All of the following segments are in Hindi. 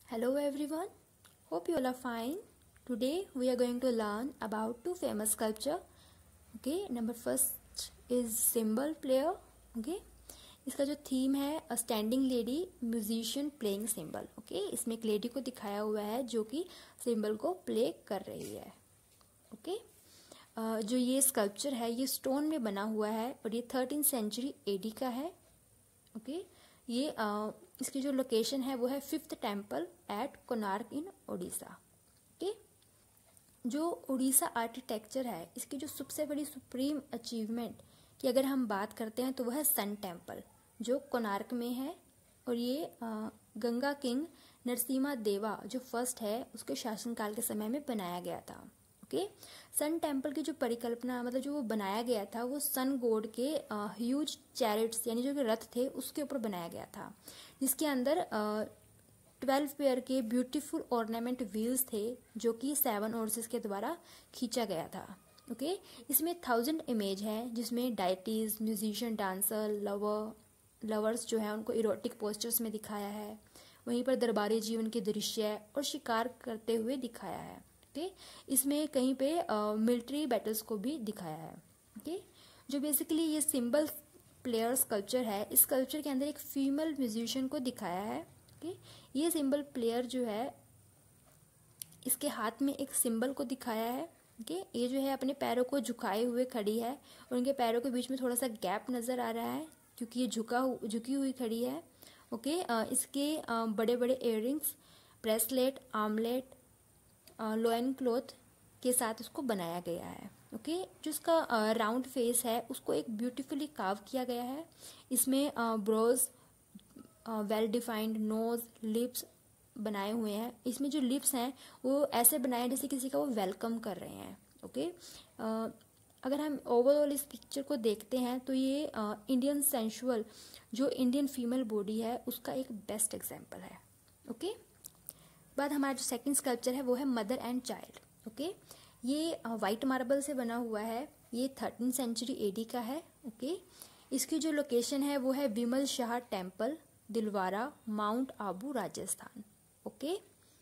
Hello everyone, hope you all are fine. Today we are going to learn about two famous sculpture. Okay, number first is symbol player. Okay, इसका जो थीम है a standing lady musician playing symbol. Okay, इसमें एक लेडी को दिखाया हुआ है जो कि सिंबल को प्ले कर रही है. ओके, जो ये स्कल्पचर है ये स्टोन में बना हुआ है और ये 13th सेंचुरी एडी का है. ओके, ये इसकी जो लोकेशन है वो है 5th temple at Konark in Odisha. Okay, जो उड़ीसा आर्किटेक्चर है इसकी जो सबसे बड़ी सुप्रीम अचीवमेंट की अगर हम बात करते हैं तो वह है सन टेम्पल जो कोणार्क में है. और ये गंगा किंग नरसिम्हा देवा जो फर्स्ट है उसके शासनकाल के समय में बनाया गया था. ओके, सन टेम्पल की जो परिकल्पना मतलब जो वो बनाया गया था वो सन गॉड के ह्यूज चैरिट्स यानी जो कि रथ थे उसके ऊपर बनाया गया था, जिसके अंदर 12 पेयर के ब्यूटीफुल ऑर्नामेंट व्हील्स थे जो कि 7 ऑर्सेस के द्वारा खींचा गया था. ओके, इसमें 1000 इमेज है जिसमें डाइटीज, म्यूजिशियन, डांसर, लवर्स जो है उनको इरोटिक पोस्टर्स में दिखाया है. वहीं पर दरबारी जीवन के दृश्य और शिकार करते हुए दिखाया है. ओके, इसमें कहीं पे मिलिट्री बैटल्स को भी दिखाया है. ओके, जो बेसिकली ये सिंबल प्लेयर स्कल्पचर है इस स्कल्पचर के अंदर एक फीमेल म्यूजिशियन को दिखाया है. ओके, ये सिंबल प्लेयर जो है इसके हाथ में एक सिंबल को दिखाया है. ओके, ये जो है अपने पैरों को झुकाए हुए खड़ी है और उनके पैरों के बीच में थोड़ा सा गैप नजर आ रहा है क्योंकि ये झुकी हुई खड़ी है. ओके, इसके बड़े बड़े earrings, bracelet, armlet, loin cloth के साथ उसको बनाया गया है. ओके, जो इसका राउंड फेस है उसको एक ब्यूटीफुली कार्व किया गया है. इसमें brows, well defined nose, lips बनाए हुए हैं. इसमें जो लिप्स हैं वो ऐसे बनाए हैं जैसे किसी का वो वेलकम कर रहे हैं. ओके, अगर हम ओवरऑल इस पिक्चर को देखते हैं तो ये इंडियन सेंशुअल जो इंडियन फीमेल बॉडी है उसका एक बेस्ट एग्जाम्पल है. ओके, बाद हमारा जो सेकंड स्कल्पचर है वो है मदर एंड चाइल्ड. ओके, ये वाइट मार्बल से बना हुआ है. ये 13th सेंचुरी एडी का है. ओके, इसकी जो लोकेशन है वो है Vimal Shah temple, Dilwara, mount Abu, Rajasthan. Okay,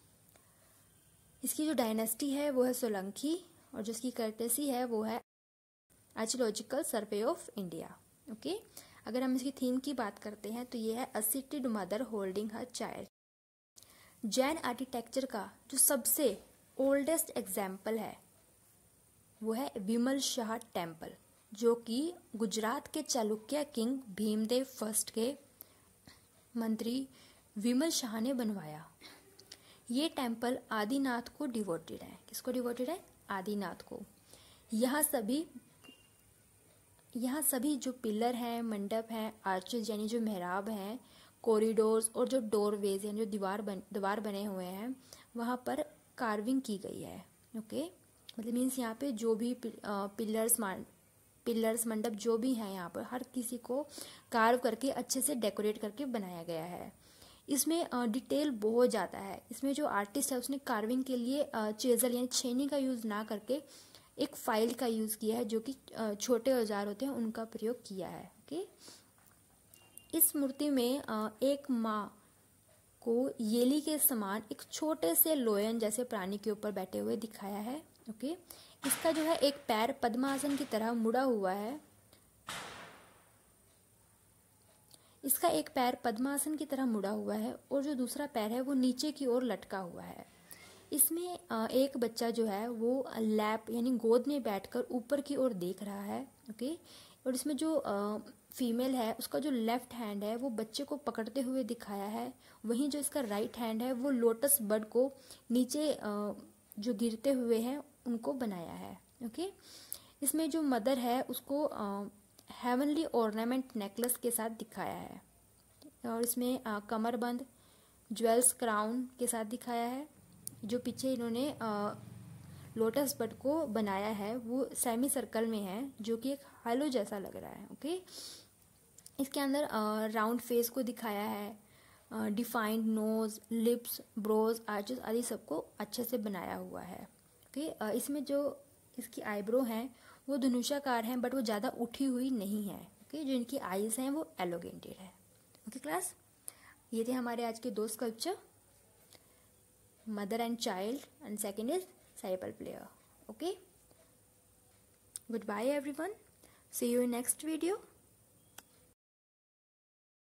इसकी जो डायनेस्टी है वो है सोलंकी और जिसकी कर्टेसी है वो है archaeological survey of India. Okay, अगर हम इसकी थीम की बात करते हैं तो ये है a seated mother holding her child. Jain architecture का जो सबसे ओल्डेस्ट एग्जाम्पल है वो है विमल शाह टेम्पल जो कि गुजरात के चालुक्य किंग भीमदेव फर्स्ट के मंत्री विमल शाह ने बनवाया. ये टेम्पल आदिनाथ को डिवोटेड है. किसको डिवोटेड है? आदिनाथ को. यहाँ सभी जो पिलर हैं, मंडप हैं, आर्चेज यानी जो मेहराब हैं, कॉरिडोर्स और जो डोरवेज यानी जो द्वार बने हुए हैं वहाँ पर कार्विंग की गई है. ओके, मतलब मीन्स यहाँ पे जो भी पिलर्स मंडप जो भी हैं यहाँ पर हर किसी को कार्व करके अच्छे से डेकोरेट करके बनाया गया है. इसमें डिटेल बहुत ज़्यादा है. इसमें जो आर्टिस्ट है उसने कार्विंग के लिए चेजल यानी छेनी का यूज़ ना करके एक फाइल का यूज़ किया है जो कि छोटे औजार होते हैं उनका प्रयोग किया है. ओके, इस मूर्ति में एक माँ को येली के समान एक छोटे से लोयन जैसे प्राणी के ऊपर बैठे हुए दिखाया है. ओके, इसका जो है एक पैर पद्मासन की तरह मुड़ा हुआ है. इसका एक पैर पद्मासन की तरह मुड़ा हुआ है और जो दूसरा पैर है वो नीचे की ओर लटका हुआ है. इसमें एक बच्चा जो है वो लैप यानी गोद में बैठकर ऊपर की ओर देख रहा है. ओके, और इसमें जो फीमेल है उसका जो लेफ्ट हैंड है वो बच्चे को पकड़ते हुए दिखाया है. वहीं जो इसका राइट हैंड है वो लोटस बड को नीचे जो गिरते हुए हैं उनको बनाया है. ओके, इसमें जो मदर है उसको हेवनली ऑर्नामेंट नेकलेस के साथ दिखाया है और इसमें कमरबंद, ज्वेल्स, क्राउन के साथ दिखाया है. जो पीछे इन्होंने लोटस बड को बनाया है वो सेमी सर्कल में है जो कि एक हालो जैसा लग रहा है. ओके, इसके अंदर राउंड फेस को दिखाया है. Defined nose, lips, brows, arches आदि सबको अच्छे से बनाया हुआ है. ओके, इसमें जो इसकी आईब्रो हैं वो धनुषाकार हैं बट वो ज़्यादा उठी हुई नहीं है. ओके, जो इनकी आईज हैं वो एलोगेंटेड है. ओके क्लास, ये थे हमारे आज के 2 sculpture. mother and child, and second is cerebral player. Okay, goodbye everyone, see you in next video.